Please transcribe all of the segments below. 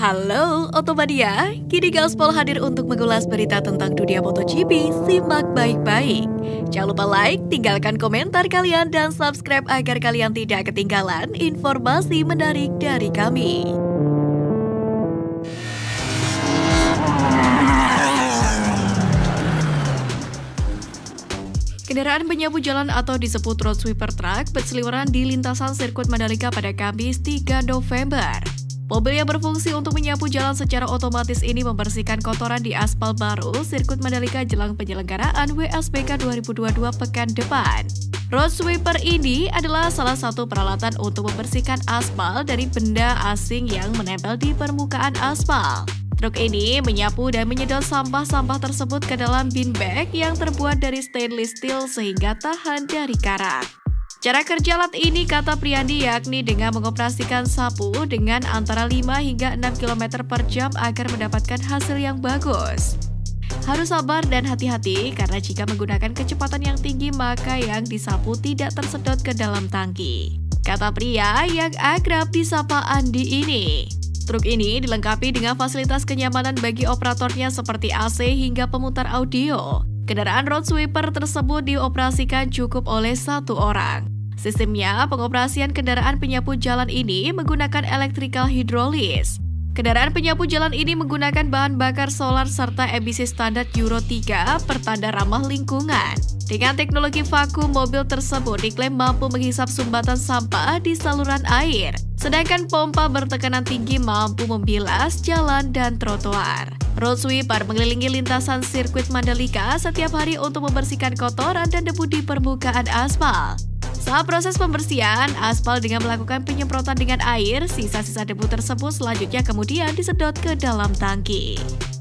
Halo Otomania, kini Gaspol hadir untuk mengulas berita tentang dunia MotoGP. Simak baik-baik. Jangan lupa like, tinggalkan komentar kalian, dan subscribe agar kalian tidak ketinggalan informasi menarik dari kami. Kendaraan penyapu jalan atau disebut road sweeper truck berseliweran di lintasan sirkuit Mandalika pada Kamis 3 November. Mobil yang berfungsi untuk menyapu jalan secara otomatis ini membersihkan kotoran di aspal baru sirkuit Mandalika jelang penyelenggaraan WSBK 2022 pekan depan. Road sweeper ini adalah salah satu peralatan untuk membersihkan aspal dari benda asing yang menempel di permukaan aspal. Truk ini menyapu dan menyedot sampah-sampah tersebut ke dalam bin bag yang terbuat dari stainless steel sehingga tahan dari karat. Cara kerja alat ini, kata Priyandi, yakni dengan mengoperasikan sapu dengan antara 5 hingga 6 km per jam agar mendapatkan hasil yang bagus. Harus sabar dan hati-hati karena jika menggunakan kecepatan yang tinggi maka yang disapu tidak tersedot ke dalam tangki, kata pria yang akrab disapa Andi ini. Truk ini dilengkapi dengan fasilitas kenyamanan bagi operatornya seperti AC hingga pemutar audio. Kendaraan road sweeper tersebut dioperasikan cukup oleh satu orang. Sistemnya, pengoperasian kendaraan penyapu jalan ini menggunakan electrical hidrolis. Kendaraan penyapu jalan ini menggunakan bahan bakar solar serta emisi standar Euro 3 pertanda ramah lingkungan. Dengan teknologi vakum, mobil tersebut diklaim mampu menghisap sumbatan sampah di saluran air. Sedangkan pompa bertekanan tinggi mampu membilas jalan dan trotoar. Road sweeper mengelilingi lintasan sirkuit Mandalika setiap hari untuk membersihkan kotoran dan debu di permukaan aspal. Saat proses pembersihan aspal dengan melakukan penyemprotan dengan air, sisa-sisa debu tersebut selanjutnya kemudian disedot ke dalam tangki.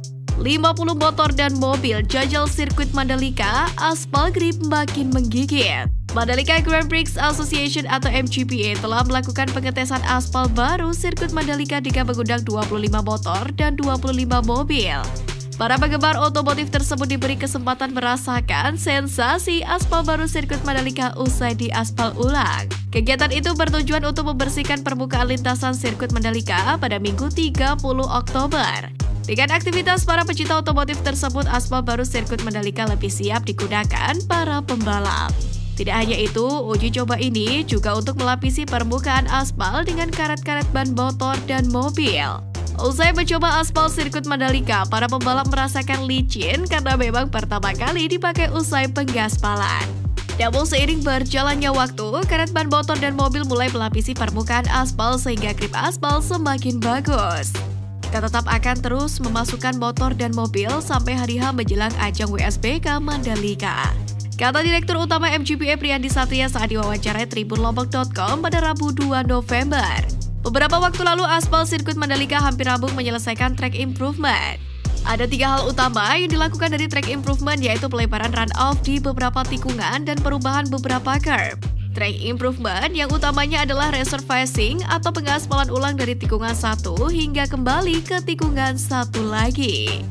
50 motor dan mobil jajal sirkuit Mandalika, aspal grip makin menggigit. Mandalika Grand Prix Association atau MGPA telah melakukan pengetesan aspal baru sirkuit Mandalika dengan mengundang 25 motor dan 25 mobil. Para penggemar otomotif tersebut diberi kesempatan merasakan sensasi aspal baru sirkuit Mandalika usai diaspal ulang. Kegiatan itu bertujuan untuk membersihkan permukaan lintasan sirkuit Mandalika pada Minggu 30 Oktober. Dengan aktivitas para pecinta otomotif tersebut, aspal baru sirkuit Mandalika lebih siap digunakan para pembalap. Tidak hanya itu, uji coba ini juga untuk melapisi permukaan aspal dengan karet-karet ban motor dan mobil. Usai mencoba aspal sirkuit Mandalika, para pembalap merasakan licin karena memang pertama kali dipakai usai penggaspalan. Namun seiring berjalannya waktu, karet ban motor dan mobil mulai melapisi permukaan aspal sehingga grip aspal semakin bagus. Kita tetap akan terus memasukkan motor dan mobil sampai hari H menjelang ajang WSBK Mandalika, kata Direktur Utama MGPA Priyandi Satria saat diwawancarai tribunlombok.com pada Rabu 2 November. Beberapa waktu lalu, aspal sirkuit Mandalika hampir rampung menyelesaikan track improvement. Ada 3 hal utama yang dilakukan dari track improvement, yaitu pelebaran run-off di beberapa tikungan dan perubahan beberapa curve. Track improvement yang utamanya adalah resurfacing atau pengaspalan ulang dari tikungan 1 hingga kembali ke tikungan 1 lagi.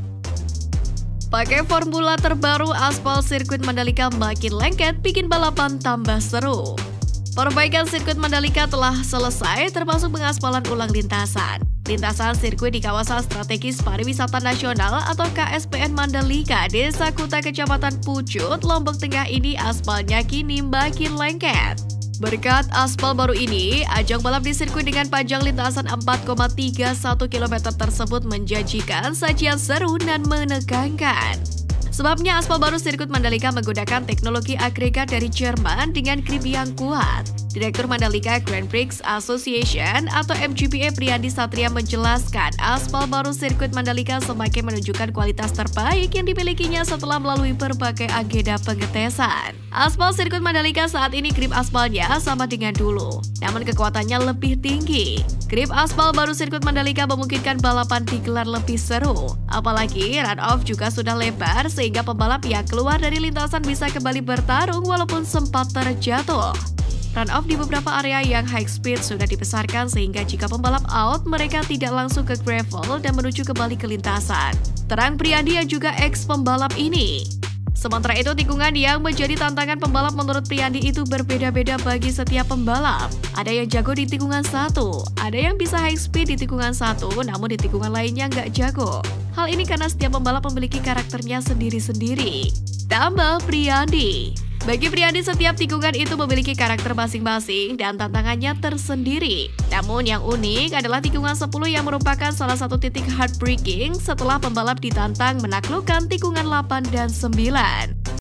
Pakai formula terbaru, aspal sirkuit Mandalika makin lengket, bikin balapan tambah seru. Perbaikan sirkuit Mandalika telah selesai, termasuk pengaspalan ulang lintasan. Lintasan sirkuit di kawasan strategis pariwisata nasional atau KSPN Mandalika, Desa Kuta, Kecamatan Pucut, Lombok Tengah ini aspalnya kini makin lengket. Berkat aspal baru ini, ajang balap di sirkuit dengan panjang lintasan 4,31 km tersebut menjanjikan sajian seru dan menegangkan. Sebabnya aspal baru sirkuit Mandalika menggunakan teknologi agregat dari Jerman dengan grip yang kuat. Direktur Mandalika Grand Prix Association atau MGPA Priyandi Satria menjelaskan aspal baru sirkuit Mandalika semakin menunjukkan kualitas terbaik yang dimilikinya setelah melalui berbagai agenda pengetesan. Aspal sirkuit Mandalika saat ini grip aspalnya sama dengan dulu, namun kekuatannya lebih tinggi. Grip aspal baru sirkuit Mandalika memungkinkan balapan digelar lebih seru. Apalagi run-off juga sudah lebar sehingga pembalap yang keluar dari lintasan bisa kembali bertarung walaupun sempat terjatuh. Run-off di beberapa area yang high speed sudah dibesarkan sehingga jika pembalap out, mereka tidak langsung ke gravel dan menuju kembali ke lintasan. Terang Priyandi yang juga ex-pembalap ini. Sementara itu, tikungan yang menjadi tantangan pembalap menurut Priyandi itu berbeda-beda bagi setiap pembalap. Ada yang jago di tikungan 1, ada yang bisa high speed di tikungan 1, namun di tikungan lainnya nggak jago. Hal ini karena setiap pembalap memiliki karakternya sendiri-sendiri. Tambah Priyandi. Bagi Priyandi, setiap tikungan itu memiliki karakter masing-masing dan tantangannya tersendiri. Namun yang unik adalah tikungan 10 yang merupakan salah satu titik heartbreaking setelah pembalap ditantang menaklukkan tikungan 8 dan 9.